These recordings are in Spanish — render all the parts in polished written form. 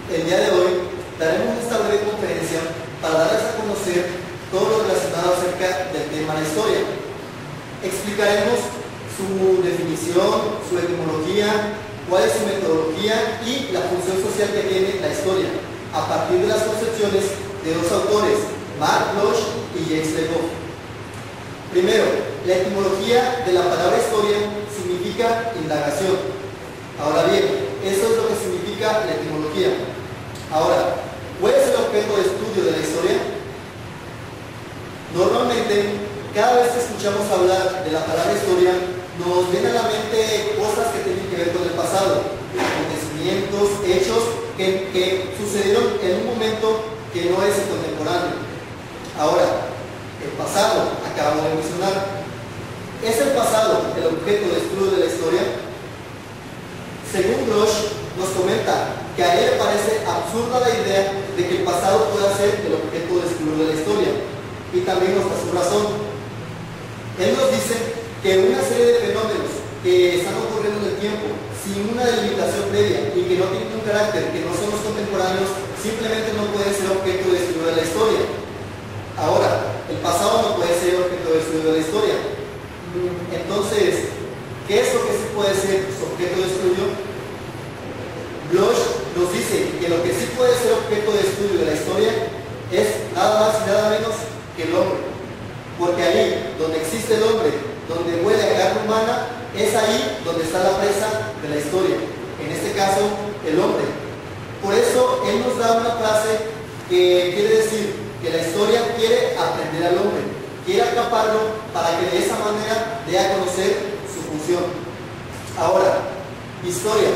El día de hoy daremos esta breve conferencia para darles a conocer todo lo relacionado acerca del tema de la historia. Explicaremos su definición, su etimología, cuál es su metodología y la función social que tiene la historia, a partir de las concepciones de dos autores, Mark Bloch y Jacques Le Goff. Primero, la etimología de la palabra historia significa indagación. Ahora bien, eso es lo que significa la etimología. Ahora, ¿cuál es el objeto de estudio de la historia? Normalmente, cada vez que escuchamos hablar de la palabra historia, nos vienen a la mente cosas que tienen que ver con el pasado, acontecimientos, hechos que sucedieron en un momento que no es el contemporáneo. Ahora, el pasado, acabamos de mencionar, ¿es el pasado el objeto de estudio de la historia? Según Bloch, nos comenta que a él le parece absurda la idea de que el pasado pueda ser el objeto de estudio de la historia, y también nos da su razón. Él nos dice que una serie de fenómenos que están ocurriendo en el tiempo sin una delimitación previa y que no tienen un carácter, que no son los contemporáneos, simplemente no pueden ser objeto de estudio de la historia. Ahora, el pasado no puede ser objeto de estudio de la historia. Entonces, ¿qué es lo que sí puede ser objeto de estudio? Bloch nos dice que lo que sí puede ser objeto de estudio de la historia es nada más y nada menos que el hombre. Porque ahí, donde existe el hombre, donde huele a carne humana, es ahí donde está la presa de la historia. En este caso, el hombre. Por eso, él nos da una frase que quiere decir que la historia quiere aprender al hombre, quiere atraparlo para que de esa manera dé a conocer su función. Ahora, historia.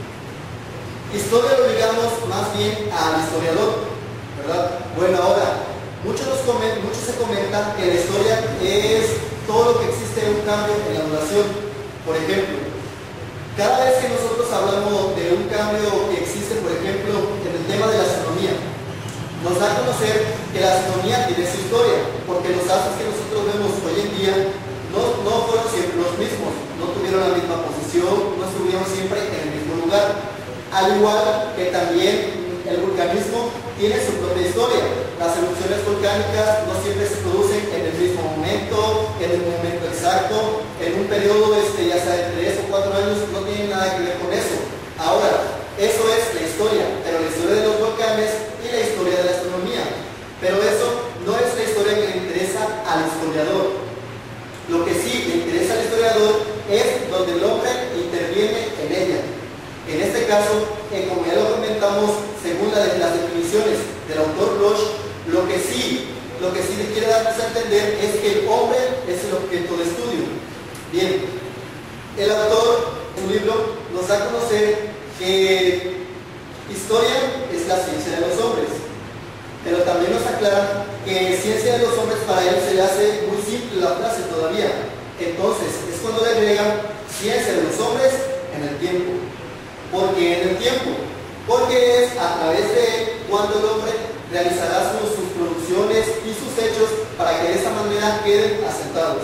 Historia lo ligamos más bien al historiador, ¿verdad? Bueno, ahora, muchos se comentan que la historia es todo lo que existe en un cambio en la duración. Por ejemplo, cada vez que nosotros hablamos de un cambio que existe, por ejemplo, en el tema de la astronomía, nos da a conocer que la astronomía tiene su historia, porque los astros que nosotros vemos hoy en día no fueron siempre los mismos, no tuvieron la misma posición, no estuvieron siempre en el mismo lugar. Al igual que también el vulcanismo tiene su propia historia. Las erupciones volcánicas no siempre se producen en el mismo momento, en el momento exacto, en un periodo ya sea de 3 o 4 años, no tiene nada que ver con eso. Ahora, eso es la historia, pero la historia de los volcanes y la historia de la astronomía. Pero eso no es la historia que le interesa al historiador. Lo que sí le interesa al historiador es donde el hombre interviene en ella. En este caso, como ya lo comentamos, según las definiciones del autor Bloch, lo que sí le quiere darnos a entender es que el hombre es el objeto de estudio. Bien, el autor en su libro nos da a conocer que historia es la ciencia de los hombres, pero también nos aclara que ciencia de los hombres para él se le hace muy simple la frase todavía. Entonces, es cuando le agregan ciencia de los hombres en el tiempo. ¿Por qué en el tiempo? Porque es a través de cuando el hombre realizará sus producciones y sus hechos para que de esa manera queden asentados.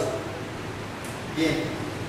Bien,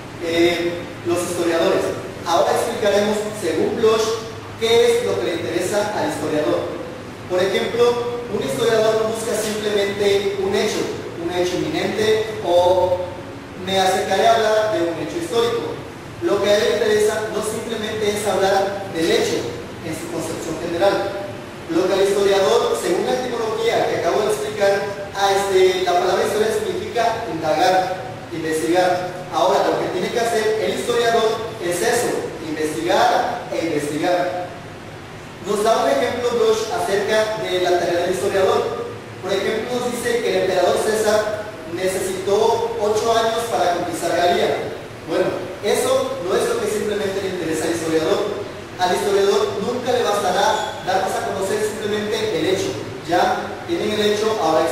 los historiadores. Ahora explicaremos, según Bloch, qué es lo que le interesa al historiador. Por ejemplo, un historiador no busca simplemente un hecho inminente, o me acercaré a hablar de un hecho histórico. Lo que a él le interesa no simplemente es hablar del hecho en su concepción general. Lo que al historiador, según la etimología que acabo de explicar, la palabra historia significa indagar, investigar. Ahora, lo que tiene que hacer el historiador es eso, investigar e investigar. Nos da un ejemplo Bloch acerca de la tarea del historiador. Por ejemplo, nos dice que el emperador César necesitó 8 años para conquistar Galia. Bueno, eso no es lo que simplemente le interesa al historiador. Al historiador nunca le bastará darnos a conocer simplemente el hecho. Ya tienen el hecho, ahora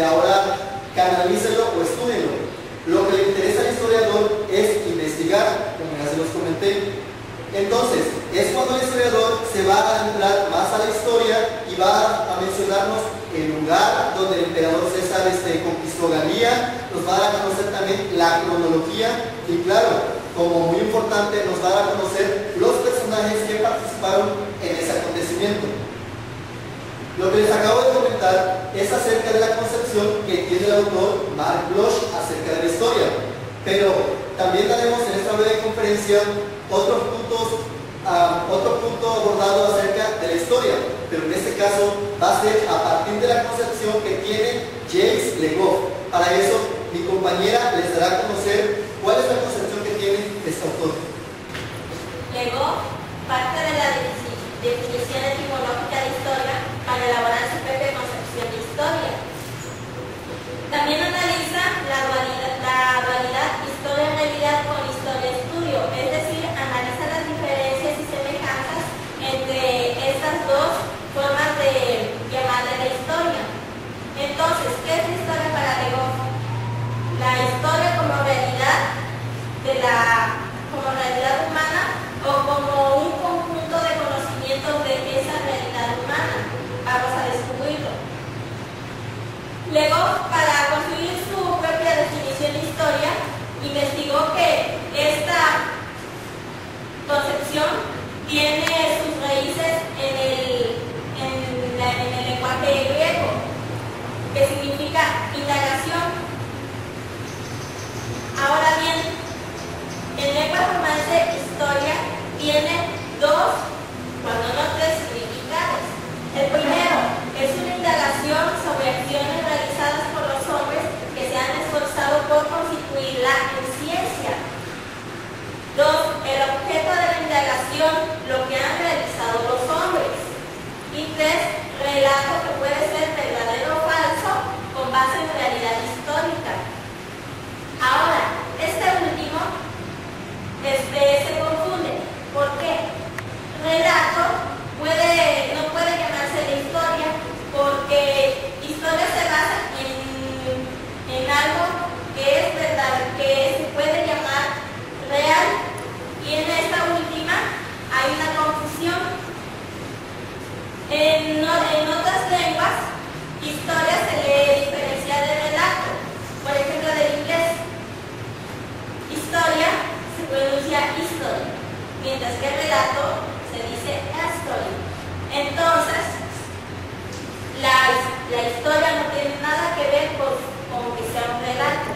canalícenlo o estúdienlo. Lo que le interesa al historiador es investigar, como ya se los comenté. Entonces, es cuando el historiador se va a adentrar más a la historia y va a mencionarnos el lugar donde el emperador César conquistó Galia, nos va a dar a conocer también la cronología y, claro, como muy importante, nos va a dar a conocer los personajes que participaron en ese acontecimiento. Lo que les acabo de comentar es acerca de la concepción que tiene el autor Mark Bloch acerca de la historia, pero también daremos en esta breve conferencia otro punto abordado acerca de la historia, pero en este caso va a ser a partir de la concepción que tiene James Le Goff. Para eso, mi compañera les dará a conocer cuál es la concepción que tiene este autor. Le Goff parte de la definición etimológica de historia para elaborar su propia concepción de historia. También analiza la dualidad historia-realidad con historia-estudio, es decir, analiza las diferencias y semejanzas entre estas dos formas de llamarle la historia. Entonces, ¿qué es la historia para Le Goff? La historia como realidad humana o como un conjunto de conocimientos de esa realidad humana. Vamos a descubrirlo. Le Goff, para construir su propia definición de historia, investigó que esta concepción tiene sus raíces en el lenguaje griego, que significa indagación. Ahora bien, en lengua romance, historia tiene dos, cuando no tres, significados. El primero es una indagación sobre acciones realizadas por los hombres que se han esforzado por constituirla en ciencia. Dos, el objeto de la indagación, lo que han realizado los hombres. Y tres, relato que puede ser verdadero o falso con base en realidad histórica. Ahora, este último se confunde. ¿Por qué? Relato no puede llamarse la historia, porque historia se basa en algo que es verdad, que se puede llamar real, y en esta última hay una confusión. En otras lenguas, historia se le diferencia de relato, por ejemplo del inglés. Historia se pronuncia history, mientras que relato se dice story. Entonces, la historia no tiene nada que ver con que sea un relato.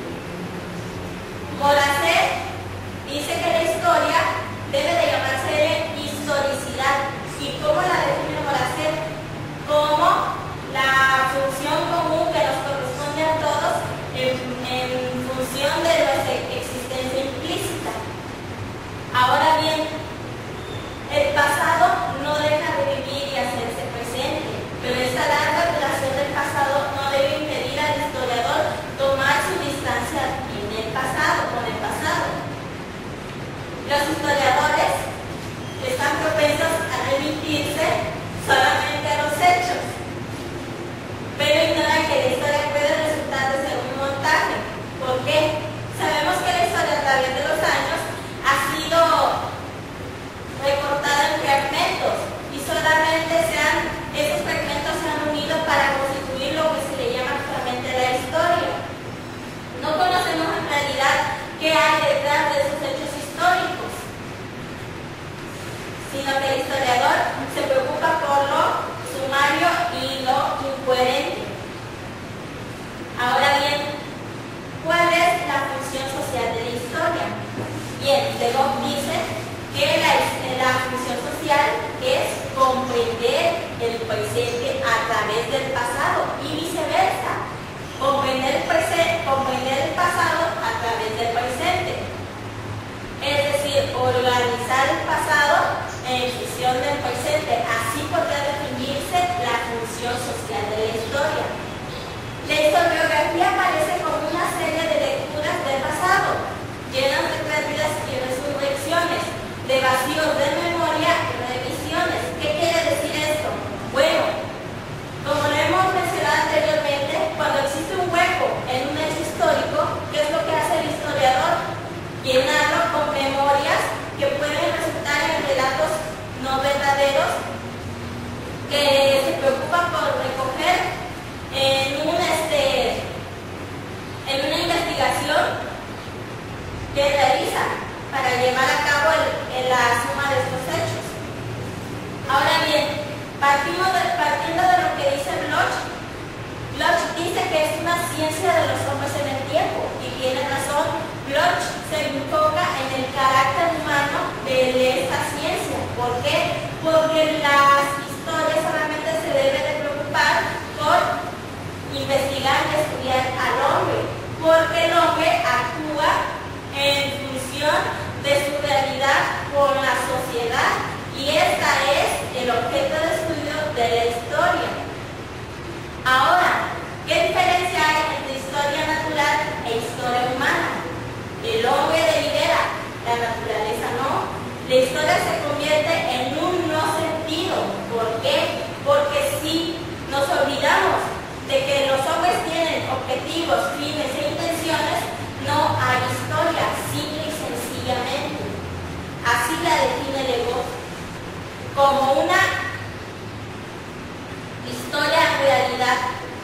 Moracet dice que la historia debe de llamarse historicidad. ¿Y cómo la define Moracet? Como la función común que nos corresponde a todos en función de nuestra existencia implícita. Ahora bien, el pasado no deja de vivir y hacerse presente, pero esta larga relación del pasado no debe impedir al historiador tomar su distancia con el pasado. Los historiadores están propensos a remitirse solamente a los hechos, pero ignoran que la historia puede resultar de ser un montaje. ¿Por qué? Sabemos que la historia a través de los años ha sido recortada en fragmentos y solamente esos fragmentos se han unido para constituir lo que se le llama actualmente la historia. No conocemos en realidad qué hay detrás de esos hechos históricos, sino que el historiador se preocupa por lo sumario y lo incoherente. Ahora bien, ¿cuál es la función social de la historia? Bien, Le Goff dice que la función social es comprender el presente a través del pasado y viceversa, comprender el pasado a través del presente. Es decir, organizar el pasado en función del presente. Así podría definirse la función social de la historia. La historiografía aparece como una serie de lecturas del pasado, llenas de pérdidas y resurrecciones, de vacíos de memoria y revisiones. ¿Qué quiere decir esto? Bueno, como lo hemos mencionado anteriormente, cuando existe un hueco en un hecho histórico, ¿qué es lo que hace el historiador? Llenarlo con memorias que pueden resultar en relatos no verdaderos que se preocupan por recoger en una investigación que realizan para llevar a cabo la suma de estos hechos. Ahora bien, partiendo de Bloch dice que es una ciencia de los hombres en el tiempo, y tiene razón. Bloch se enfoca en el carácter humano de esta ciencia. ¿Por qué? Porque las historias solamente se deben de preocupar por investigar y estudiar al hombre, porque el hombre actúa en función de su realidad con la sociedad, y esta es el objeto de estudio de la historia. Ahora, ¿qué diferencia hay entre historia natural e historia humana? El hombre delibera, la naturaleza no. La historia se convierte en un no sentido. ¿Por qué? Porque si nos olvidamos de que los hombres tienen objetivos, fines e intenciones, no hay historia, simple y sencillamente. Así la define Legoff, como una historia en realidad.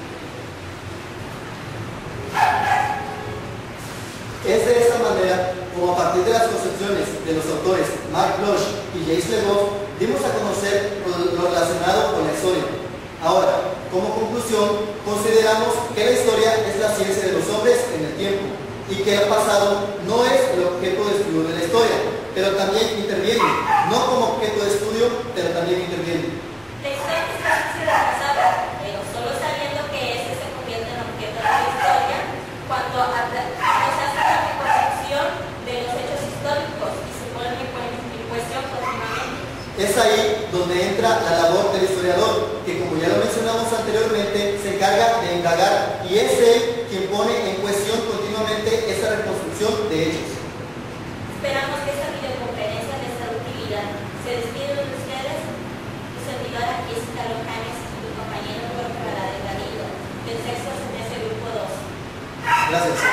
Es de esta manera como a partir de las concepciones de los autores Mark Bloch y Jacques Legoff dimos a conocer lo relacionado con la historia. Ahora, como conclusión, consideramos que la historia es la ciencia de los hombres en el tiempo y que el pasado no es el objeto de estudio de la historia, pero también interviene, no como objeto de estudio, pero también interviene. La historia está asociada al pasado, pero solo sabiendo que este se convierte en objeto de la historia cuando se hace la reconstrucción de los hechos históricos y se ponen en cuestión continuamente. Es ahí donde entra la labor del historiador, que como ya lo mencionamos anteriormente, se encarga de indagar y es él quien pone en cuestión continuamente esa reconstrucción de hechos. Esperamos que esta videoconferencia les sea de utilidad. Se despiden de ustedes su servidora Jessica Lojanes y mi compañero Jorge Valadez Garrido, del sexto semestre grupo 2. Gracias.